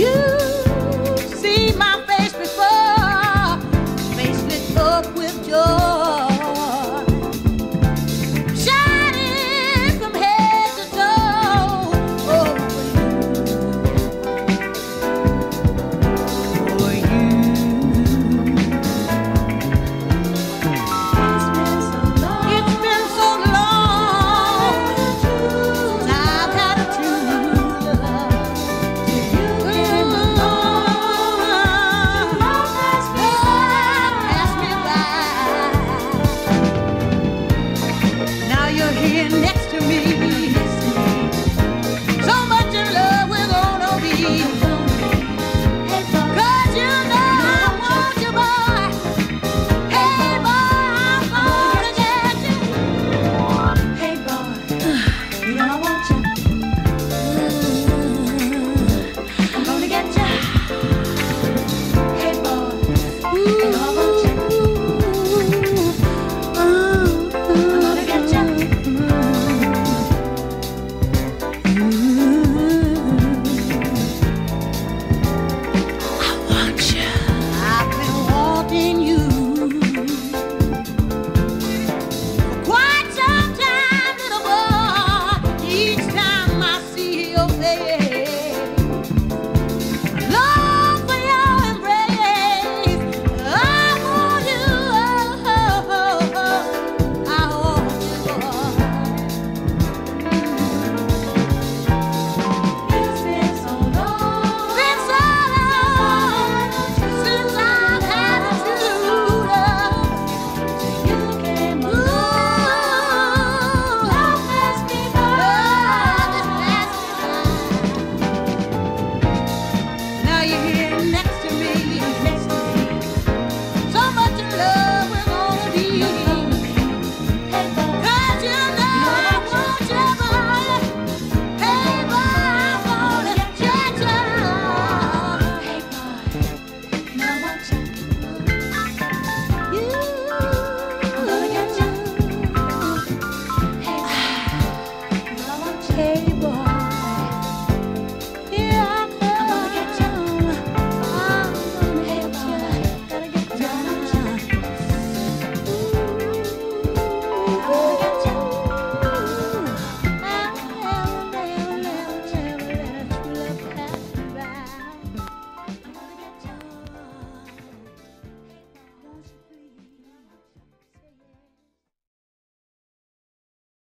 You see my face before, face lit up with joy, shining from head to toe. Oh, for you. It's been so long since I've had a true love. You came along, passed me by. Now you're here next to me. So much in love we're gonna be. 'Cause you know I want you, boy. Hey, boy, I'm gonna get you. Hey, boy, you know I want you. I'm gonna get you. Hey, boy, you know I want you. I'm gonna get you. I want you. I've been wanting you for quite some time, little boy. Each time I see your face, long for your embrace. I want you. I want you, boy. It's been so long since I've had a true love. You came along, love passed me by. Now you're here next to me. So much in love we're gonna be. 'Cause you know I want you, boy. Hey, boy, I'm gonna get you. Hey, boy, now I want you. I'm gonna get you. Hey, boy, now I want you.